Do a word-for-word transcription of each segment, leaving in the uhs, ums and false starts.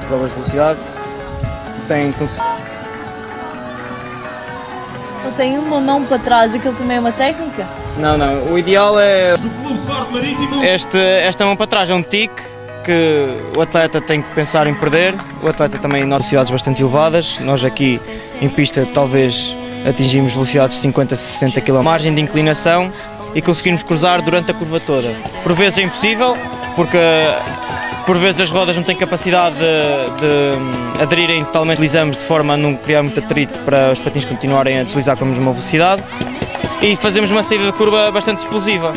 provas de velocidade, tem conseguido. Ele tem uma mão para trás e aquilo também é uma técnica? Não, não, o ideal é este, esta mão para trás é um tique que o atleta tem que pensar em perder. O atleta também em velocidades bastante elevadas, nós aqui em pista talvez atingimos velocidades de cinquenta a sessenta quilómetros, margem de inclinação e conseguimos cruzar durante a curva toda. Por vezes é impossível, porque por vezes as rodas não têm capacidade de, de aderirem totalmente, deslizamos de forma a não criar muito atrito para os patins continuarem a deslizar com a mesma velocidade e fazemos uma saída de curva bastante explosiva.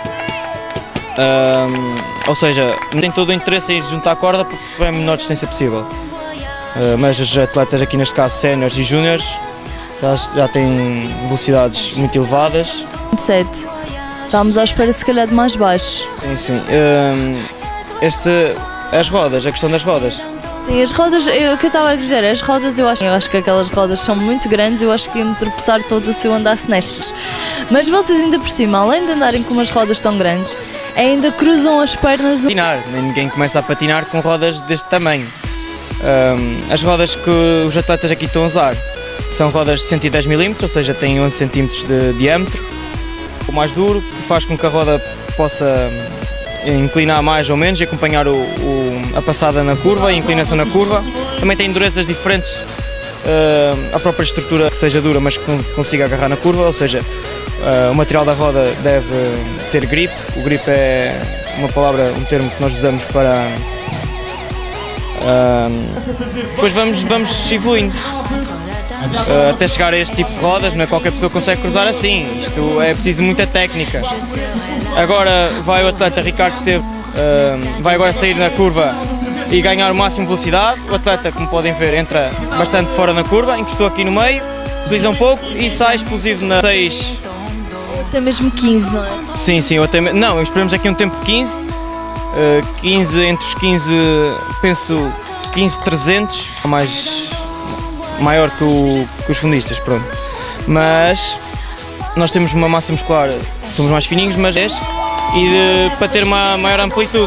Um, ou seja, tem todo o interesse em ir juntar a corda porque é a menor distância possível. Uh, mas os atletas aqui neste caso séniores e júniores já, já têm velocidades muito elevadas. vinte e sete. Estamos à espera se calhar de mais baixo. Sim, sim. Um, este, as rodas, a questão das rodas. Sim, as rodas, eu, o que eu estava a dizer, as rodas eu acho, eu acho que aquelas rodas são muito grandes, eu acho que ia-me tropeçar toda se eu andasse nestas. Mas vocês ainda por cima, além de andarem com umas rodas tão grandes, ainda cruzam as pernas. Patinar, ninguém começa a patinar com rodas deste tamanho. Um, as rodas que os atletas aqui estão a usar são rodas de cento e dez milímetros, ou seja, têm onze centímetros de diâmetro. O mais duro, que faz com que a roda possa inclinar mais ou menos e acompanhar o, o, a passada na curva e a inclinação na curva. Também tem durezas diferentes, uh, a própria estrutura que seja dura, mas que consiga agarrar na curva, ou seja, uh, o material da roda deve ter grip. O grip é uma palavra, um termo que nós usamos para... Uh, depois vamos, vamos evoluindo. Uh, até chegar a este tipo de rodas, não é qualquer pessoa consegue cruzar assim, isto é preciso muita técnica. Agora vai o atleta Ricardo Esteves, uh, vai agora sair na curva e ganhar o máximo de velocidade. O atleta, como podem ver, entra bastante fora na curva, encostou aqui no meio, desliza um pouco e sai explosivo na seis. Até mesmo quinze, não é? Sim, sim, até, não, esperamos aqui um tempo de quinze, uh, quinze, entre os quinze, penso quinze trezentos, mais... maior que, o, que os fundistas, pronto. Mas nós temos uma massa muscular, somos mais fininhos, mas é e de, para ter uma maior amplitude.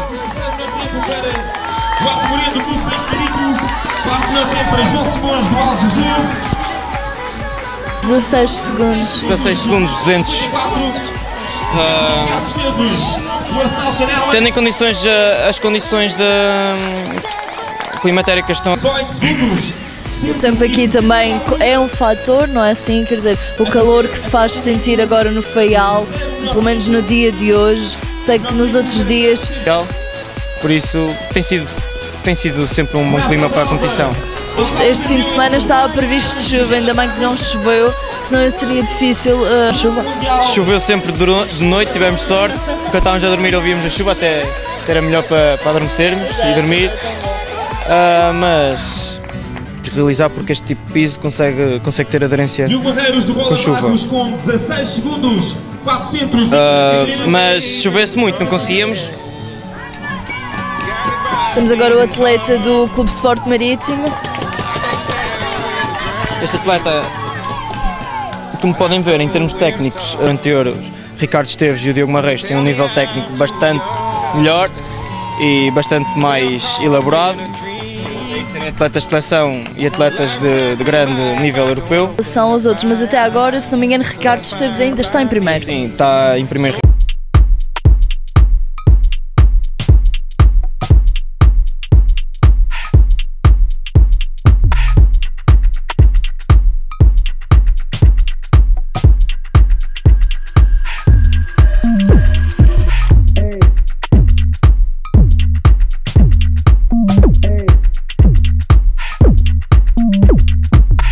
dezasseis segundos. dezasseis segundos, duzentos. Uh, tendo em condições, uh, as condições de, um, climatéricas estão... O tempo aqui também é um fator, não é assim? Quer dizer, o calor que se faz sentir agora no Faial, pelo menos no dia de hoje, sei que nos outros dias... Por isso tem sido, tem sido sempre um bom clima para a competição. Este fim de semana estava previsto chuva, ainda bem que não choveu, senão seria difícil uh, chuva. Choveu sempre de noite, tivemos sorte, quando estávamos a dormir ouvíamos a chuva, até era melhor para, para adormecermos e dormir, uh, mas... realizar porque este tipo de piso consegue, consegue ter aderência com chuva. Uh, mas se chovesse muito não conseguíamos. Temos agora o atleta do Clube Sport Marítimo. Este atleta, como podem ver em termos técnicos, o anterior, Ricardo Esteves e o Diogo Marreiros têm um nível técnico bastante melhor e bastante mais elaborado. Serem atletas de seleção e atletas de, de grande nível europeu. São os outros, mas até agora, se não me engano, Ricardo Esteves ainda está em primeiro. Sim, está em primeiro.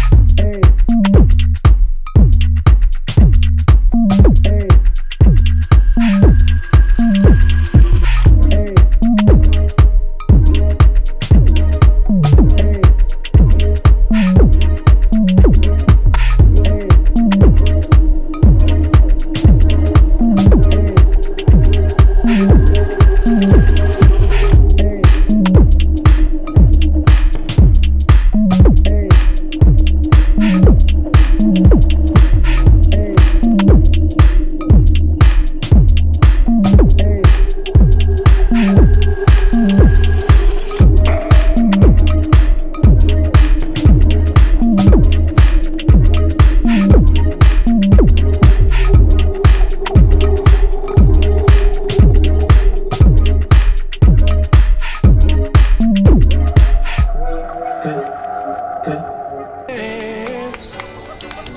Hey.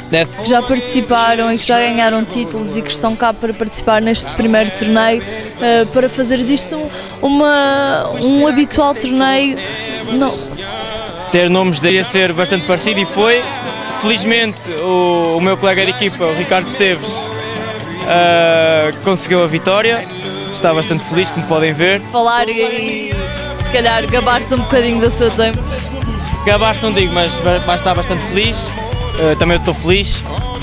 Deve. que já participaram e que já ganharam títulos e que estão cá para participar neste primeiro torneio, uh, para fazer disto uma, um habitual torneio. Não. Ter nomes deveria ser bastante parecido e foi. Felizmente o, o meu colega de equipa, o Ricardo Esteves, uh, conseguiu a vitória. Está bastante feliz, como podem ver. Falar e, e se calhar gabar-se um bocadinho do seu tempo. Gabar-se não digo, mas vai estar bastante feliz. Uh, também eu estou feliz.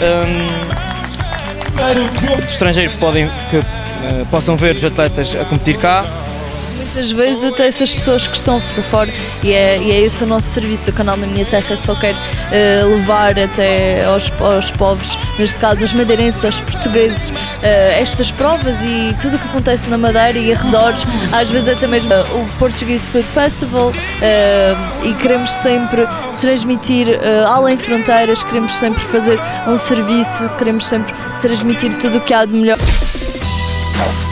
Um, de estrangeiro podem, que uh, possam ver os atletas a competir cá. Muitas vezes até essas pessoas que estão por fora, e é, e é esse o nosso serviço. O canal da Minha Terra só quer uh, levar até aos, aos povos, neste caso aos madeirenses, aos portugueses, uh, estas provas e tudo o que acontece na Madeira e arredores, às vezes até mesmo uh, o Portuguese Food Festival, uh, e queremos sempre transmitir uh, além fronteiras, queremos sempre fazer um serviço, queremos sempre transmitir tudo o que há de melhor.